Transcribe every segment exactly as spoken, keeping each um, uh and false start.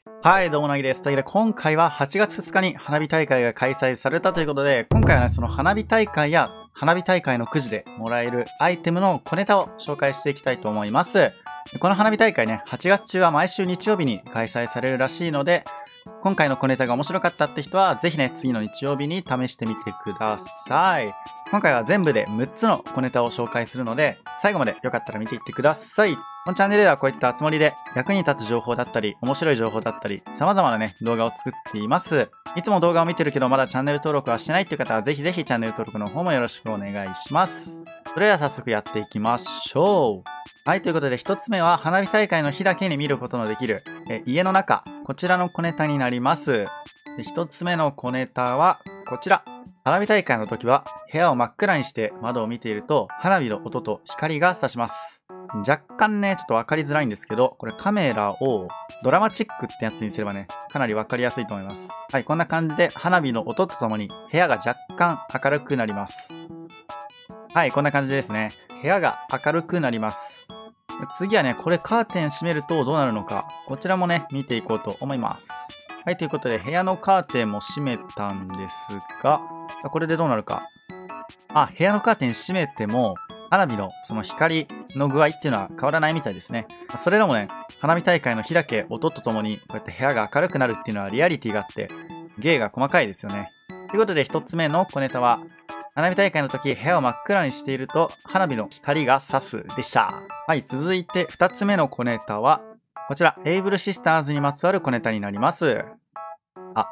はい、どうもなぎです。というわけで、今回ははちがつふつかに花火大会が開催されたということで、今回はね、その花火大会や花火大会のくじでもらえるアイテムの小ネタを紹介していきたいと思います。この花火大会ね、はちがつ中は毎週日曜日に開催されるらしいので、今回の小ネタが面白かったって人は、ぜひね、次の日曜日に試してみてください。今回は全部でむっつの小ネタを紹介するので、最後までよかったら見ていってください。このチャンネルではこういった集まりで役に立つ情報だったり、面白い情報だったり、様々なね、動画を作っています。いつも動画を見てるけどまだチャンネル登録はしてないっていう方は、ぜひぜひチャンネル登録の方もよろしくお願いします。それでは早速やっていきましょう。はい、ということでひとつめは花火大会の日だけに見ることのできるえ家の中、こちらの小ネタになります。ひとつめの小ネタはこちら。花火大会の時は部屋を真っ暗にして窓を見ていると花火の音と光が差します。若干ね、ちょっとわかりづらいんですけど、これカメラをドラマチックってやつにすればね、かなりわかりやすいと思います。はい、こんな感じで花火の音とともに部屋が若干明るくなります。はい、こんな感じですね。部屋が明るくなります。次はね、これカーテン閉めるとどうなるのか、こちらもね、見ていこうと思います。はい、ということで部屋のカーテンも閉めたんですが、これでどうなるか。あ、部屋のカーテン閉めても、花火のその光の具合っていうのは変わらないみたいですね。それでもね、花火大会の日だけ音とともにこうやって部屋が明るくなるっていうのはリアリティがあって、芸が細かいですよね。ということでひとつめの小ネタは、花火大会の時部屋を真っ暗にしていると花火の光が差すでした。はい、続いてふたつめの小ネタは、こちら、エイブルシスターズにまつわる小ネタになります。あ。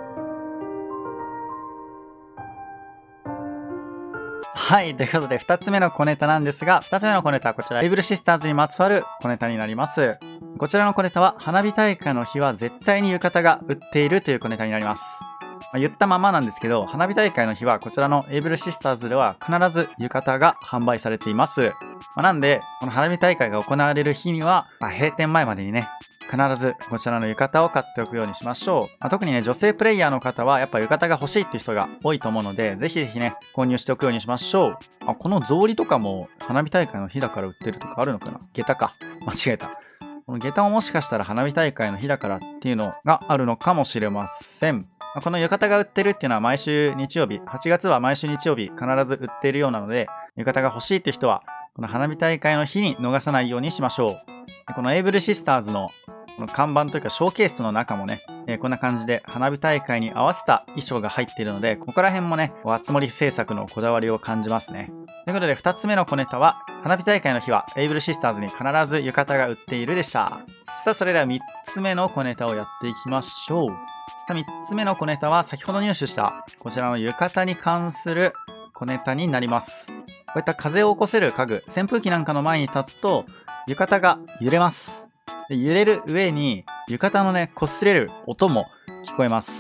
はい、ということでふたつめの小ネタなんですが、ふたつめの小ネタはこちら、エイブルシスターズにまつわる小ネタになります。こちらの小ネタは、花火大会の日は絶対に浴衣が売っているという小ネタになります。まあ、言ったままなんですけど、花火大会の日はこちらのエイブルシスターズでは必ず浴衣が販売されています。まあ、なんで、この花火大会が行われる日には、まあ、閉店前までにね、必ずこちらの浴衣を買っておくようにしましょう。まあ、特にね、女性プレイヤーの方はやっぱ浴衣が欲しいっていう人が多いと思うので、ぜひぜひね、購入しておくようにしましょう。あ、この草履とかも花火大会の日だから売ってるとかあるのかな？下駄か。間違えた。この下駄ももしかしたら花火大会の日だからっていうのがあるのかもしれません。この浴衣が売ってるっていうのは毎週日曜日、はちがつは毎週日曜日必ず売っているようなので、浴衣が欲しいっていう人は、この花火大会の日に逃さないようにしましょう。このエイブルシスターズのこの看板というかショーケースの中もね、えー、こんな感じで花火大会に合わせた衣装が入っているので、ここら辺もね、あつ森製作のこだわりを感じますね。ということでふたつめの小ネタは、花火大会の日はエイブルシスターズに必ず浴衣が売っているでした。さあ、それではみっつめの小ネタをやっていきましょう。みっつめの小ネタは先ほど入手したこちらの浴衣に関する小ネタになります。こういった風を起こせる家具、扇風機なんかの前に立つと浴衣が揺れます。で揺れる上に浴衣のね、擦れる音も聞こえます。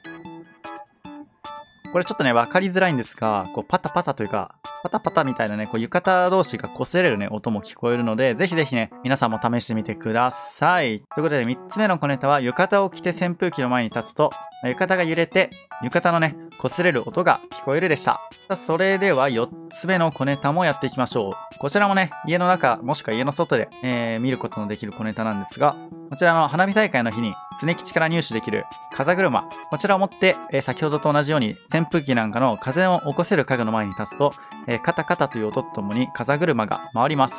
これちょっとね、わかりづらいんですが、こうパタパタというか、パタパタみたいなね、こう浴衣同士が擦れるね、音も聞こえるので、ぜひぜひね、皆さんも試してみてください。ということでみっつめの小ネタは、浴衣を着て扇風機の前に立つと、浴衣が揺れて、浴衣のね、擦れる音が聞こえるでした。それではよっつめの小ネタもやっていきましょう。こちらもね、家の中、もしくは家の外で、えー、見ることのできる小ネタなんですが、こちらの花火大会の日に常吉から入手できる風車。こちらを持って、えー、先ほどと同じように扇風機なんかの風を起こせる家具の前に立つと、えー、カタカタという音とともに風車が回ります。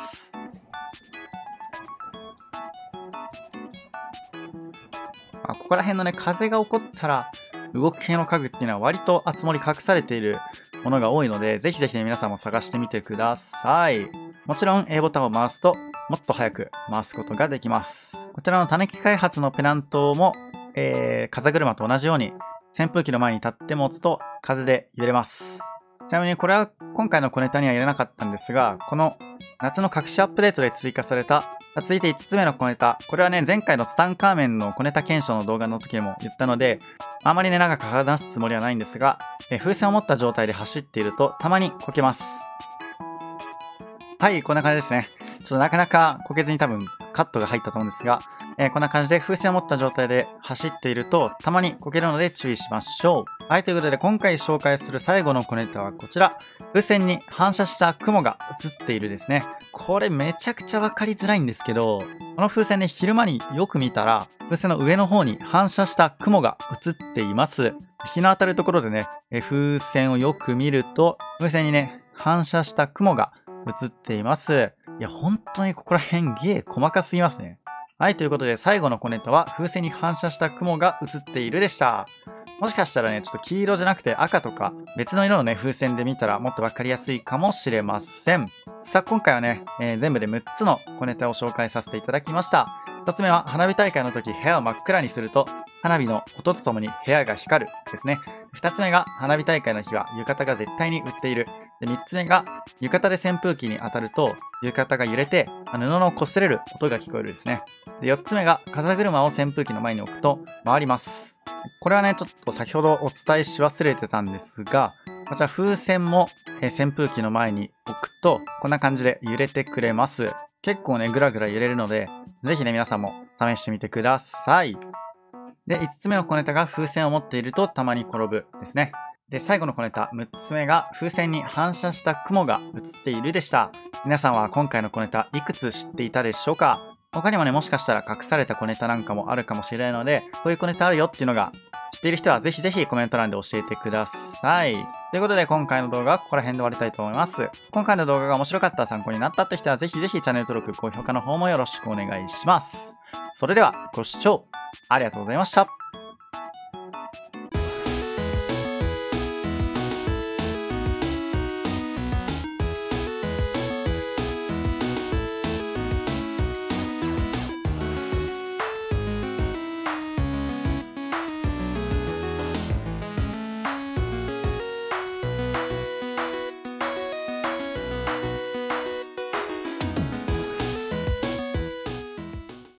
あ、ここら辺のね、風が起こったら動く系の家具っていうのは割とあつ森隠されているものが多いので、ぜひぜひね、皆さんも探してみてください。もちろん A ボタンを回すともっと早く回すことができます。こちらのたぬき開発のペナントも、えー、風車と同じように扇風機の前に立って持つと風で揺れます。ちなみにこれは今回の小ネタには入れなかったんですが、この夏の隠しアップデートで追加された、続いていつつめの小ネタ。これはね、前回のツタンカーメンの小ネタ検証の動画の時でも言ったので、あまりね、長く話すつもりはないんですが、え風船を持った状態で走っているとたまにこけます。はい、こんな感じですね。ちょっとなかなかこけずに多分カットが入ったと思うんですが、えー、こんな感じで風船を持った状態で走っているとたまにこけるので注意しましょう。はい、ということで今回紹介する最後の小ネタはこちら。風船に反射した雲が映っているですね。これめちゃくちゃわかりづらいんですけど、 この風船ね、昼間によく見たら、風船の上の方に反射した雲が映っています。日の当たるところでね、え風船をよく見ると、風船にね、反射した雲が映っています。いや、本当にここら辺ゲー細かすぎますね。はい、ということで最後の小ネタは風船に反射した雲が映っているでした。もしかしたらね、ちょっと黄色じゃなくて赤とか別の色のね、風船で見たらもっとわかりやすいかもしれません。さあ、今回はね、えー、全部でむっつの小ネタを紹介させていただきました。ひとつめは花火大会の時部屋を真っ暗にすると花火の音とともに部屋が光るですね。ふたつめが花火大会の日は浴衣が絶対に売っている。で、みっつめが浴衣で扇風機に当たると浴衣が揺れて布の擦れる音が聞こえるですね。で、よっつめが風車を扇風機の前に置くと回ります。これはね、ちょっと先ほどお伝えし忘れてたんですが、こちら風船も扇風機の前に置くとこんな感じで揺れてくれます。結構ね、ぐらぐら揺れるので、ぜひね、皆さんも試してみてください。で、いつつめの小ネタが風船を持っているとたまに転ぶですね。で、最後の小ネタ、むっつめが風船に反射した雲が映っているでした。皆さんは今回の小ネタいくつ知っていたでしょうか？他にもね、もしかしたら隠された小ネタなんかもあるかもしれないので、こういう小ネタあるよっていうのが知っている人はぜひぜひコメント欄で教えてください。ということで今回の動画はここら辺で終わりたいと思います。今回の動画が面白かった、参考になったって人はぜひぜひチャンネル登録、高評価の方もよろしくお願いします。それではご視聴ありがとうございました。